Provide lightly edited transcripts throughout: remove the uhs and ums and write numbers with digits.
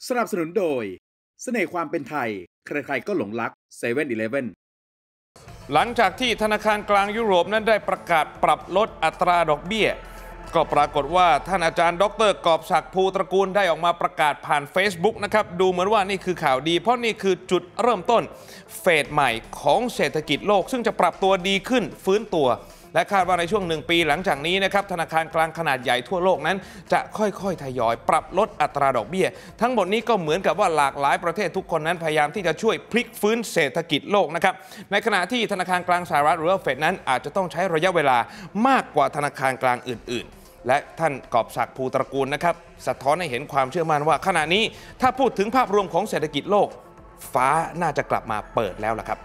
สนับสนุนโดยเสน่ห์ความเป็นไทยใครๆก็หลงรัก7-Eleven หลังจากที่ธนาคารกลางยุโรปนั้นได้ประกาศปรับลดอัตราดอกเบี้ยก็ปรากฏว่าท่านอาจารย์ดร.กอบศักดิ์ ภูตระกูลได้ออกมาประกาศผ่าน Facebook นะครับดูเหมือนว่านี่คือข่าวดีเพราะนี่คือจุดเริ่มต้นเฟสใหม่ของเศรษฐกิจโลกซึ่งจะปรับตัวดีขึ้นฟื้นตัวและคาดว่าในช่วง1 ปีหลังจากนี้นะครับธนาคารกลางขนาดใหญ่ทั่วโลกนั้นจะค่อยๆทยอยปรับลดอัตราดอกเบี้ยทั้งหมดนี้ก็เหมือนกับว่าหลากหลายประเทศทุกคนนั้นพยายามที่จะช่วยพลิกฟื้นเศรษฐกิจโลกนะครับในขณะที่ธนาคารกลางสหรัฐหรือว่าเฟดนั้นอาจจะต้องใช้ระยะเวลามากกว่าธนาคารกลางอื่นๆและท่านกอบศักดิ์ ภูตระกูลนะครับสะท้อนให้เห็นความเชื่อมั่นว่าขณะนี้ถ้าพูดถึงภาพรวมของเศรษฐกิจโลกฟ้าน่าจะกลับมาเปิดแล้วล่ะครับ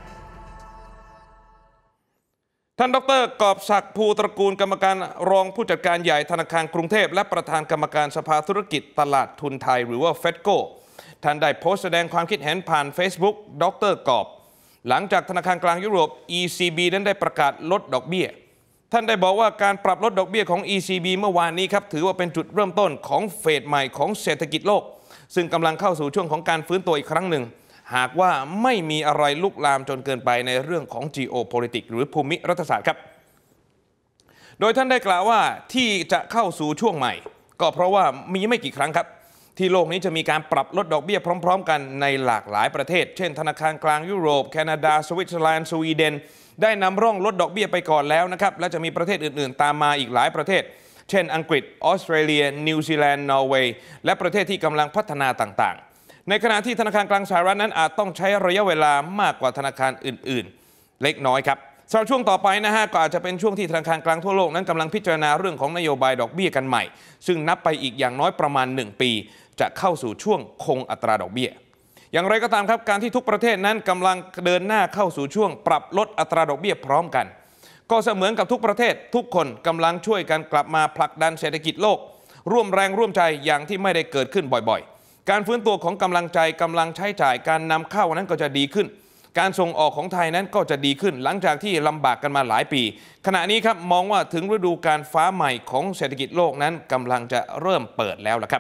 ท่านดร.กอบศักดิ์ ภูตระกูลกรรมการรองผู้จัดการใหญ่ธนาคารกรุงเทพและประธานกรรมการสภาธุรกิจตลาดทุนไทยหรือว่าเฟดโกท่านได้โพสต์แสดงความคิดเห็นผ่าน Facebook ดร.กอบหลังจากธนาคารกลางยุโรป ECB นั้นได้ประกาศลดดอกเบี้ยท่านได้บอกว่าการปรับลดดอกเบี้ยของ ECB เมื่อวานนี้ครับถือว่าเป็นจุดเริ่มต้นของเฟสใหม่ของเศรษฐกิจโลกซึ่งกำลังเข้าสู่ช่วงของการฟื้นตัวอีกครั้งหนึ่งหากว่าไม่มีอะไรลุกลามจนเกินไปในเรื่องของ geopolitics หรือภูมิรัฐศาสตร์ครับโดยท่านได้กล่าวว่าที่จะเข้าสู่ช่วงใหม่ก็เพราะว่ามีไม่กี่ครั้งครับที่โลกนี้จะมีการปรับลดดอกเบี้ยพร้อมๆกันในหลากหลายประเทศเช่นธนาคารกลางยุโรปแคนาดาสวิตเซอร์แลนด์สวีเดนได้นำร่องลดดอกเบี้ยไปก่อนแล้วนะครับและจะมีประเทศอื่นๆตามมาอีกหลายประเทศเช่นอังกฤษออสเตรเลียนิวซีแลนด์นอร์เวย์และประเทศที่กำลังพัฒนาต่างๆในขณะที่ธนาคารกลางสหรัฐนั้นอาจต้องใช้ระยะเวลามากกว่าธนาคารอื่นๆเล็กน้อยครับสำหรับช่วงต่อไปนะฮะก็อาจจะเป็นช่วงที่ธนาคารกลางทั่วโลกนั้นกำลังพิจารณาเรื่องของนโยบายดอกเบี้ยกันใหม่ซึ่งนับไปอีกอย่างน้อยประมาณ1 ปีจะเข้าสู่ช่วงคงอัตราดอกเบี้ยอย่างไรก็ตามครับการที่ทุกประเทศนั้นกำลังเดินหน้าเข้าสู่ช่วงปรับลดอัตราดอกเบี้ยพร้อมกันก็เสมือนกับทุกประเทศทุกคนกำลังช่วยกันกลับมาผลักดันเศรษฐกิจโลกร่วมแรงร่วมใจอย่างที่ไม่ได้เกิดขึ้นบ่อยๆการฟื้นตัวของกำลังใจกำลังใช้จ่ายการนำเข้านั้นก็จะดีขึ้นการส่งออกของไทยนั้นก็จะดีขึ้นหลังจากที่ลำบากกันมาหลายปีขณะนี้ครับมองว่าถึงฤดูการฟ้าใหม่ของเศรษฐกิจโลกนั้นกำลังจะเริ่มเปิดแล้วล่ะครับ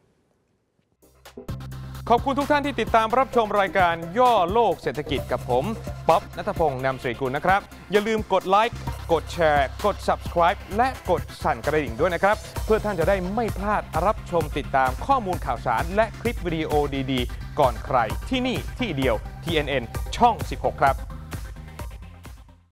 ขอบคุณทุกท่านที่ติดตามรับชมรายการย่อโลกเศรษฐกิจกับผมป๊อบ ณัฐพงษ์ นำสิริกุลนะครับอย่าลืมกดไลค์กดแชร์กด Subscribe และกดสั่นกระดิ่งด้วยนะครับเพื่อท่านจะได้ไม่พลาดรับชมติดตามข้อมูลข่าวสารและคลิปวิดีโอดีๆก่อนใครที่นี่ที่เดียว TNN ช่อง 16 ครับ